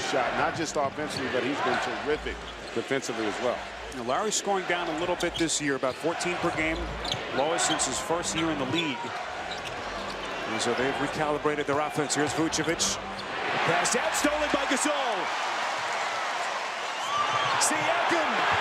shot, not just offensively, but he's been terrific defensively as well. Now, Larry's scoring down a little bit this year, about 14 per game, lowest since his first year in the league. And so they've recalibrated their offense. Here's Vucevic. Pass out, stolen by Gasol. Siakam.